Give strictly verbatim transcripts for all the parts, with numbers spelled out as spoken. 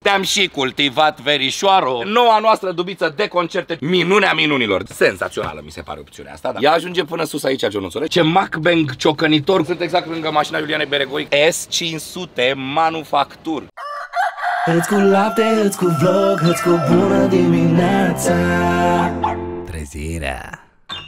te-am și cultivat verișoaro. Noua noastră dubiță de concerte, minunea minunilor. Senzațională mi se pare opțiunea asta, da. Ea ajunge până sus aici, Jonuțule. Ce mukbang ciocănitor. Sunt exact lângă mașina Iulianei Beregoi S cinci sute Manufactur. Hăți cu lapte, hăți cu vlog, hăți cu bună dimineața. Trezirea.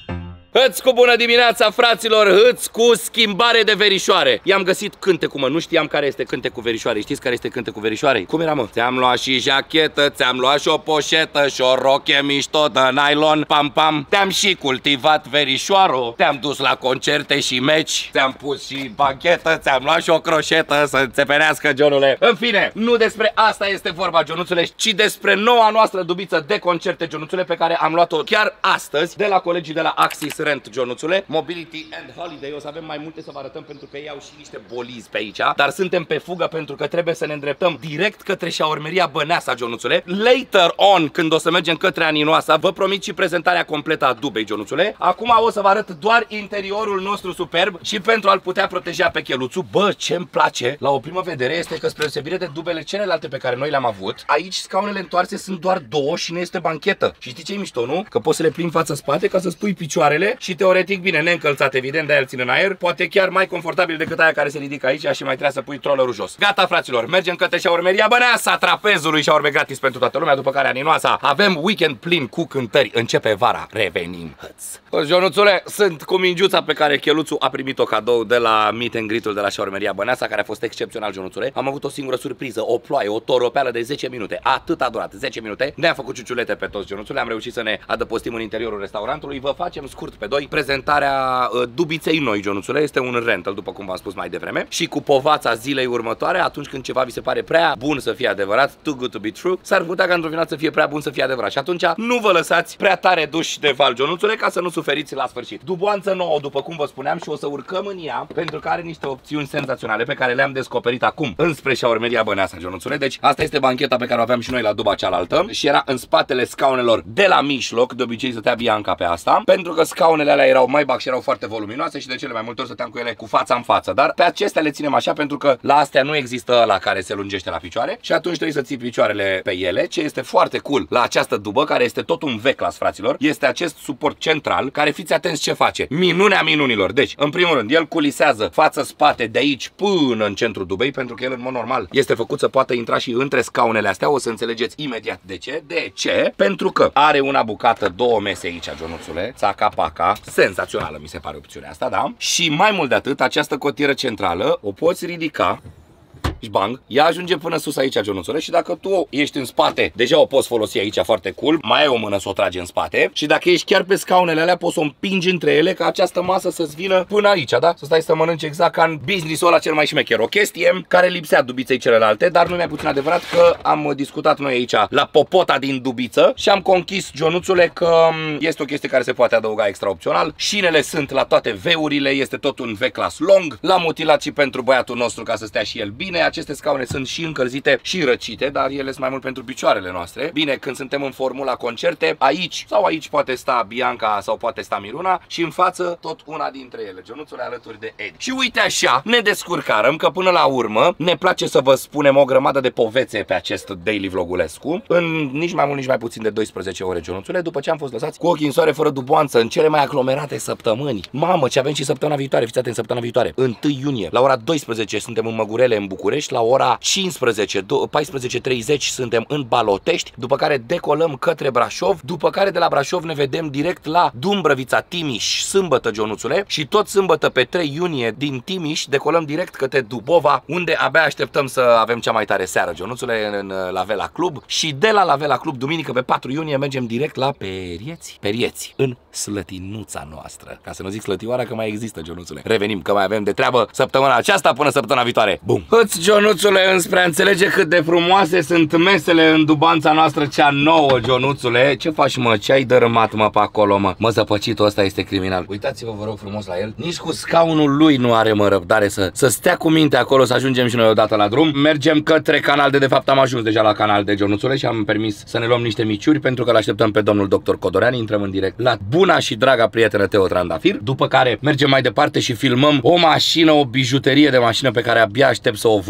Hăți cu bună dimineața, fraților, hăți cu schimbare de verișoare. I-am găsit cântecul, mă, nu știam care este cântecul verișoare. Știți care este cântecul verișoare? Cum era, mă? Ți-am luat și jachetă, ți-am luat și o poșetă și o roche mișto de nylon, pam pam. Te-am și cultivat verișoaro, te-am dus la concerte și meci, ți-am pus și banchetă, ți-am luat și o croșetă să înțepenească, Johnule. În fine, nu despre asta este vorba, Jonuțule, ci despre noua noastră dubiță de concerte, Jonuțule, pe care am luat-o chiar astăzi de la colegii de la Axis Rent, Jonuțule, Mobility and Holiday. O să avem mai multe să vă arătăm pentru că ei au și niște bolizi pe aici, dar suntem pe fugă pentru că trebuie să ne îndreptăm direct către șaurmeria Băneasa, Jonuțule. Later on, când o să mergem către Aninoasa, vă promit și prezentarea completă a dubei, Jonuțule. Acum o să vă arăt doar interiorul nostru superb și pentru a-l putea proteja pe cheluțul. Bă, ce-mi place la o primă vedere este că, spre deosebire de dubele celelalte pe care noi le-am avut, aici scaunele întoarse sunt doar două și nu este banchetă. Și știi ce e mișto, nu? Că poți să le plimbi față-spate ca să spui picioarele și teoretic, bine, neîncălțat, evident, de-aia îl țin în aer, poate chiar mai confortabil decât aia care se ridică aici și mai trebuie să pui trollerul jos. Gata, fraților, mergem către șaurmeria Băneasa, trapezului, șaurme gratis pentru toată lumea, după care Aninoasa. Avem weekend plin cu cântări, începe vara, revenim, hăț. Jonuțule, sunt cu mingiuța pe care cheluțul a primit-o cadou de la meet and greet-ul de la șaurmeria Băneasa, care a fost excepțional, Jonuțule. Am avut o singură surpriză, o ploaie, o toropeală de zece minute, atât a durat, zece minute. Ne-am făcut ciuciulete pe toți, Jonuțule, am reușit să ne adăpostim în interiorul restaurantului. Vă facem scurt pe doi prezentarea uh, dubiței noi, Jonuțule. Este un rental, după cum v-am spus mai devreme, și cu povața zilei următoare, atunci când ceva vi se pare prea bun să fie adevărat, too good to be true, s-ar putea ca într-o final să fie prea bun să fie adevărat. Și atunci nu vă lăsați prea tare duși de val, Jonuțule, ca să nu suferiți la sfârșit. Duboanță nouă, după cum vă spuneam, și o să urcăm în ea pentru că are niște opțiuni senzaționale pe care le-am descoperit acum înspre șaurmeria Băneasa, Jonuțule. Deci asta este bancheta pe care o aveam și noi la duba cealaltă și era în spatele scaunelor de la mijloc. De obicei stătea Bianca pe asta, pentru că scaunele alea erau mai bac și erau foarte voluminoase și de cele mai multe ori stăteam cu ele cu fața în față. Dar pe acestea le ținem așa pentru că la astea nu există ăla care se lungește la picioare și atunci trebuie să ții picioarele pe ele. Ce este foarte cool la această dubă, care este tot un V-class, fraților, este acest suport central care, fiți atenți ce face, minunea minunilor. Deci, în primul rând, el culisează față-spate de aici până în centrul dubei, pentru că el, în mod normal, este făcut să poată intra și între scaunele astea. O să înțelegeți imediat de ce. De ce? Pentru că are una bucată, două mese aici, Jonuțule, țaca-paca, senzațională mi se pare opțiunea asta, da? Și mai mult de atât, această cotieră centrală o poți ridica și bang, ea ajunge până sus aici, Jonuțule, și dacă tu ești în spate, deja o poți folosi aici foarte cool, mai ai o mână să o tragi în spate și dacă ești chiar pe scaunele alea, poți să o împingi între ele ca această masă să-ți vină până aici, da? Să stai să mănânci exact ca în business-ul ăla cel mai șmecher. O chestie care lipsea dubiței celelalte, dar nu mi-a puțin adevărat că am discutat noi aici la popota din dubiță și am conchis, Jonuțule, că este o chestie care se poate adăuga extra opțional. Șinele sunt la toate V-urile, este tot un V-class long, l-am utilat și pentru băiatul nostru ca să stea și el bine. Aceste scaune sunt și încălzite și răcite, dar ele sunt mai mult pentru picioarele noastre. Bine, când suntem în formula concerte, aici sau aici poate sta Bianca sau poate sta Miruna și în față tot una dintre ele, Jonuțule, alături de Edi. Și uite așa, ne descurcarăm că până la urmă ne place să vă spunem o grămadă de povețe pe acest daily vlogulescu în nici mai mult, nici mai puțin de doisprezece ore, Jonuțule, după ce am fost lăsați cu ochii în soare fără duboanță în cele mai aglomerate săptămâni. Mamă, ce avem și săptămâna viitoare, fiți atenți, săptămâna viitoare, întâi iunie, la ora douăsprezece suntem în Măgurele, în București, la ora cincisprezece, paisprezece treizeci suntem în Balotești, după care decolăm către Brașov, după care de la Brașov ne vedem direct la Dumbrăvița, Timiș, sâmbătă, Jonuțule, și tot sâmbătă pe trei iunie din Timiș decolăm direct către Dubova, unde abia așteptăm să avem cea mai tare seară, Jonuțule, în la Vela Club, și de la la Vela Club, duminică pe patru iunie, mergem direct la Perieți, Perieți, în Slătinuța noastră, ca să nu zic Slătioara, că mai există, Jonuțule. Revenim, că mai avem de treabă săptămâna aceasta până săptămâna viitoare. Bum! Hăți, Jonuțule, înspre a înțelege cât de frumoase sunt mesele în dubanța noastră cea nouă, Jonuțule. Ce faci, mă? Ce ai dărâmat, mă, pe acolo, mă? Mă, zăpăcitul ăsta este criminal. Uitați-vă, vă rog frumos, la el. Nici cu scaunul lui nu are, mă, răbdare să, să stea cu minte acolo, să ajungem și noi odată la drum. Mergem către Canal D, de fapt am ajuns deja la Canal D, Jonuțule, și am permis să ne luăm niște miciuri pentru că l-așteptăm pe domnul doctor Codorean. Intrăm în direct la buna și draga prietenă Teo Trandafir, după care mergem mai departe și filmăm o mașină, o bijuterie de mașină pe care abia aștept să o văd.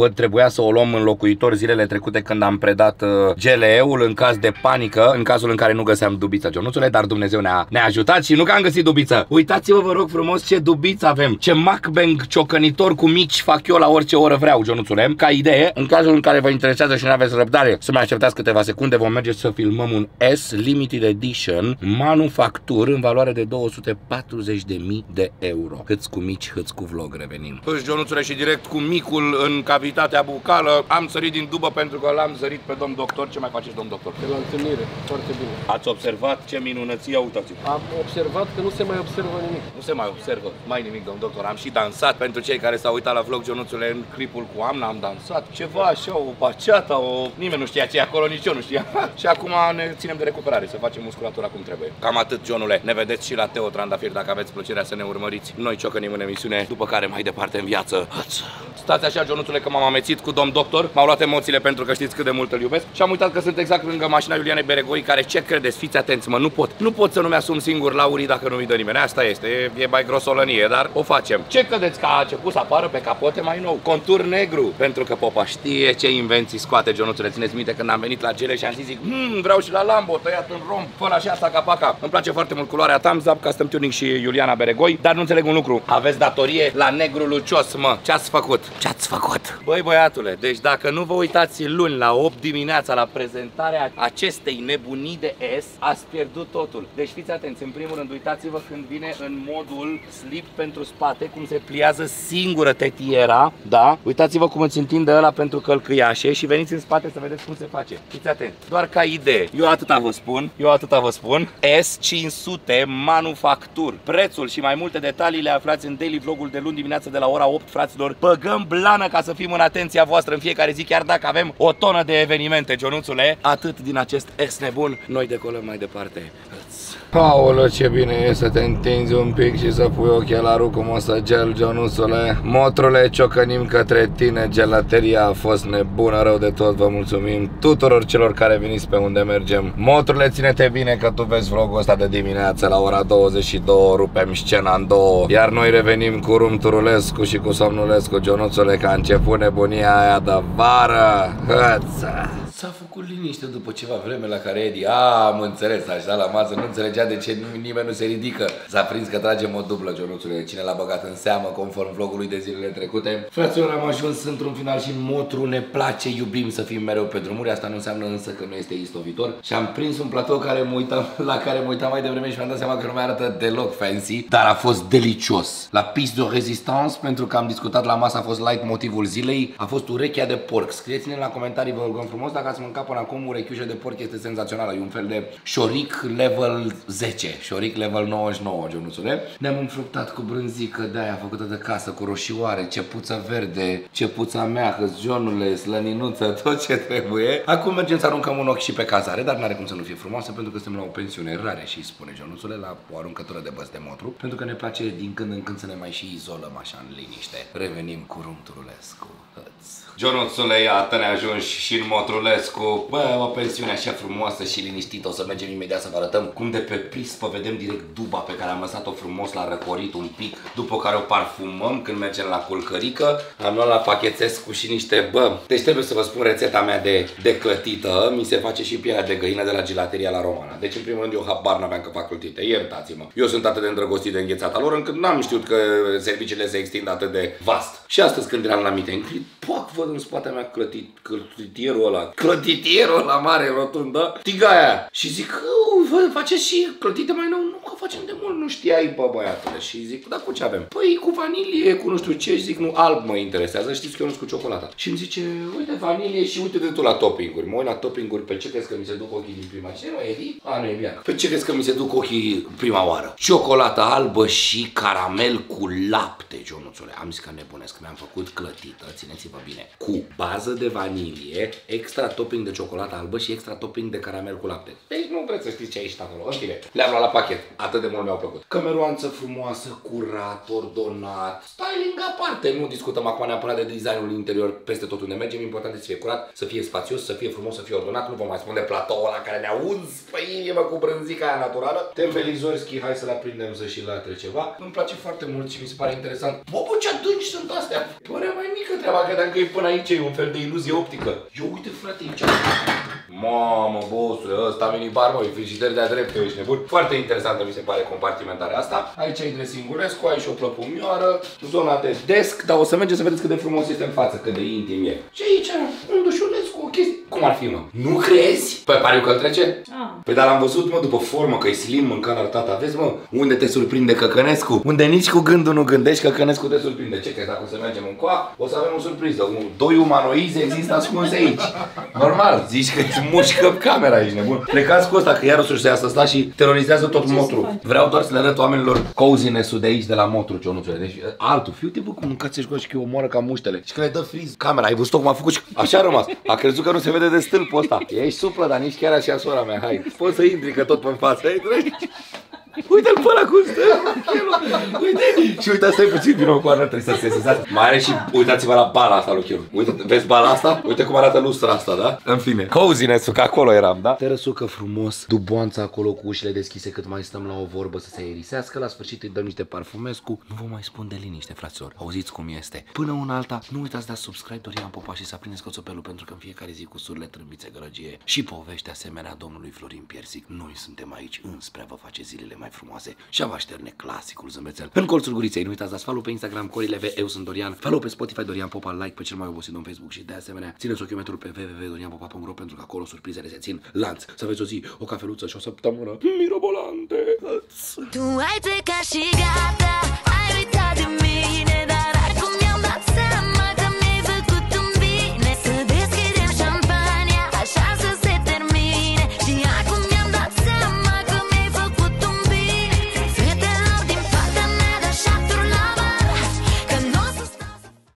dubă, trebuia să o luăm înlocuitor zilele trecute când am predat uh, G L E-ul în caz de panică, în cazul în care nu găseam dubița, Ionuțule, dar Dumnezeu ne-a ne ajutat și nu că am găsit dubiță. Uitați-vă, vă rog frumos, ce dubiță avem, ce mukbang ciocănitor cu mici fac eu la orice oră vreau, Ionuțule. Ca idee, în cazul în care vă interesează și nu aveți răbdare să mai așteptați câteva secunde, vom merge să filmăm un S Limited Edition manufactur în valoare de două sute patruzeci de mii de euro. Hâți cu mici, hâți cu vlog, revenim. Hâți, Ionuțule, și direct cu micul în cavitatea bucală. Am sărit din dubă pentru că l-am sărit pe domn doctor. Ce mai faceți, domn doctor? De la întâlnire, foarte bine. Ați observat ce minunăție, uitați. Am observat că nu se mai observă nimic. Nu se mai observă mai nimic, domn doctor. Am și dansat. Pentru cei care s-au uitat la vlog, Ionuțule, în clipul cu Amna am dansat. Ceva așa, o baciata, o... Nimeni nu știa ce e acolo, nici eu nu știam. Și acum ne ținem de recuperare, să facem musculatura cum trebuie. Cam atât, Ionule. Ne vedeți și la Teo Trandafir dacă aveți plăcerea să ne urmăriți. Noi ciocănim în emisiune, după care mai departe în viață. Stați așa, Ionuțule, că m-am amețit cu domn doctor. M-au luat emoțiile pentru că știți cât de mult îl iubesc. Și am uitat că sunt exact lângă mașina Iulianei Beregoi, care, ce credeți, fiți atenți, mă, nu pot. Nu pot să nu mi-asum singur laurii dacă nu mi dă nimeni. Asta este, e, e mai grosolănie, dar o facem. Ce credeți că a început să apară pe capote mai nou? Contur negru, pentru că popa știe ce invenții scoate, Ionuțule. Țineți minte când am venit la Gele și am zis, zic, hm, vreau și la Lambo, tăiat în rom, fără așa asta capaca. Îmi place foarte mult culoarea thumbs up, custom tuning și Iuliana Beregoi, dar nu înțeleg un lucru. Aveți datorie la negru lucios, mă. Ce-ați făcut? Ce-ați făcut? Băi, băiatule, deci dacă nu vă uitați luni la opt dimineața la prezentarea acestei nebunii de S, ați pierdut totul. Deci fiți atenți, în primul rând, uitați-vă când vine în modul slip pentru spate, cum se pliază singură tetiera, da? Uitați-vă cum îți întinde ăla pentru călcâiașe și veniți în spate să vedeți cum se face. Fiți atenți, doar ca idee. Eu atâta vă spun, eu atâta vă spun. S cinci sute manufactur. Prețul și mai multe detalii le aflați în daily vlogul de luni dimineață de la ora opt, fraților. Băgăm blană ca să fim în atenția voastră în fiecare zi, chiar dacă avem o tonă de evenimente, Ionuțule. Atât din acest S nebun, noi decolăm mai departe. Paolo, ce bine e să te întinzi un pic și să pui ochelarul cu măsăgel, Ionuțule. Motrule, ciocănim către tine, gelateria a fost nebună rău de tot, vă mulțumim tuturor celor care veniți pe unde mergem. Motrule, ține-te bine că tu vezi vlogul ăsta de dimineață la ora douăzeci și două, rupem scena în două, iar noi revenim cu Rum Turulescu și cu Somnulescu, Ionuțule, că a început nebunia aia de vară. Hăța! S-a făcut liniște după ceva vreme la care Edi, a, am înțeles, așa la masă, nu înțelegea de ce nimeni nu se ridică. S-a prins că tragem o dublă, Ionuțule, cine l-a băgat în seamă, conform vlogului de zilele trecute. Fraților, am ajuns într-un final și în Motru ne place, iubim să fim mereu pe drumuri, asta nu înseamnă însă că nu este istovitor. Și am prins un platou care mă uitam, la care mă uitam mai devreme și mi-am dat seama că nu mai arată deloc fancy, dar a fost delicios. La piece de rezistance, pentru că am discutat la masă, a fost light motivul zilei, a fost urechea de porc. Scrieți-ne la comentarii, vă rugăm frumos, dacă ați mâncat până acum urechiușă de porc, este senzațională, e un fel de șoric level zece, șoric level nouăzeci și nouă, Ionuțule. Ne-am înfructat cu brânzică de aia făcută de casă, cu roșioare, cepuță verde, cepuța mea, hăzionule, slăninuță, tot ce trebuie. Acum mergem să aruncăm un ochi și pe cazare, dar n-are cum să nu fie frumoasă, pentru că suntem la o pensiune rare și spune Ionuțule, la o aruncătură de băți de Motru, pentru că ne place din când în când să ne mai și izolăm așa în liniște. Revenim cu Rum Turulescu. Ionuțule, iată ne ajungi și în Motrulescu. Bă, o pensiune așa frumoasă și liniștită. O să mergem imediat să vă arătăm cum de pe prispă vedem direct duba pe care am lăsat-o frumos la răcorit un pic, după care o parfumăm când mergem la culcărică. Am luat la Pachetescu și niște, bă, deci trebuie să vă spun rețeta mea de, de clătită. Mi se face și pielea de găină de la gelateria la Romana. Deci în primul rând eu habar n-aveam că fac clătite, iertați-mă. Eu sunt atât de îndrăgostit de înghețata lor încât n-am știut că serviciile se extind atât de vast. Și astăzi când eram la meeting, poc, văd în spatele mea clătit, clătitierul ăla, clătitierul ăla mare, rotund, da? Tigaia. Și zic, vă faceți și clătite mai nou? Nu, că facem de mult, nu știai, bă, băiatule. Și zic, dar cu ce avem? Păi cu vanilie, cu nu știu ce. Și zic, nu, alb mă interesează, știți că eu nu sunt cu ciocolata. Și îmi zice, uite vanilie și uite de tu la topping-uri. Mă uit la topping-uri, pe ce crezi că mi se duc ochii din prima? Ce nu, Edi? A, nu e bine. Pe ce crezi că mi se duc ochii prima oară? Ciocolată albă și caramel cu lapte, Ionuțule. Am zis că nebunesc, mi-am făcut clătită, țineți-vă bine, cu bază de vanilie, extra topping de ciocolată albă și extra topping de caramel cu lapte. Deci nu vreți să știți ce a ieșit acolo. În fine, le-am luat la pachet. atât de mult mi-au plăcut. Cămeruanță frumoasă, curat, ordonat, styling aparte. Nu discutăm acum neapărat de designul interior peste tot unde mergem. Important este să fie curat, să fie spațios, să fie frumos, să fie ordonat. Nu vă mai spun de platoul ăla care ne-a uns pe inimă cu brânzica aia naturală. Temperizori schi, hai să-l aprindem să și latre ceva. Îmi place foarte mult și mi se pare interesant. Bă, bă, ce adânci sunt astea! Părea mai mică treaba, credeam că e până aici, e un fel de iluzie optică. Eu uite frate aici. Mamă, bossule, ăsta minibar, mă, e frigider de-a dreptul, ești nebun. Foarte interesantă mi se pare compartimentarea asta. Aici ai dresingulescu, ai și o plăpumioară, zona de desk, dar o să mergeți să vedeți cât de frumos este în față, cât de intim e. Și aici, un dușuleț cu o chestie. Cum ar fi, mă? Nu crezi? Păi pariu că îl trece? Ah. Păi dar l-am văzut, mă, după formă, că e slim în canal tata. Vezi, mă, unde te surprinde Căcănescu? Unde nici cu gândul nu gândești, Căcănescu te surprinde. Ce crezi, dacă o să mergem în coa, o să avem o surpriză. Un, doi umanoizi există ascunse aici. Normal, zici că îți mușcă camera aici, nebun. Plecați cu ăsta, că iar o să-și să sta și terorizează tot Motru. Vreau doar să le arăt oamenilor coziness-ul de aici, de la Motru, Cionuțule. Deci, altul, fiu-te, bă, cum mâncați și că o omoară ca muștele. Și că le dă friz camera, ai văzut cum a făcut și așa a rămas. A crezut că nu se vede de stâlpul ăsta. Ești suplă, dar nici chiar așa, sora mea, hai. Poți să intri, că tot pe-n față. Uite-l pe ăla cum stă. Uite. Și uitați, stai puțin, vină cu Ana, trebuie să se sesizați. Mai are și, uitați-vă la bala asta lui Chiru. Uite, vezi bala asta? Uite cum arată lustra asta, da? În fine. Coziness-ul, că acolo eram, da? Te răsucă frumos, duboanța acolo cu ușile deschise cât mai stăm la o vorbă să se aerisească. La sfârșit îi dăm niște parfumescu. Nu vă mai spun de liniște, fraților. Auziți cum este. Până una alta, nu uitați de a subscribe Dorian Popa și să aprindeți coțopelul, pentru că în fiecare zi cu surle, trâmbițe, gălăgie și povești asemenea domnului Florin Piersic. Noi suntem aici înspre a vă face zilele mai frumoase și a vă așterne clasicul zâmbețel în colțul guriței. Nu uitați, dați follow pe Instagram Corileve, eu sunt Dorian, follow pe Spotify Dorian Popa, like pe cel mai obosit în Facebook și de asemenea țineți ochiometrul pe w w w punct dorian popa punct ro pentru că acolo surprizele se țin lanț. Să aveți o zi, o cafeluță și o săptămână mirobolante. Tu ai plecat și gata.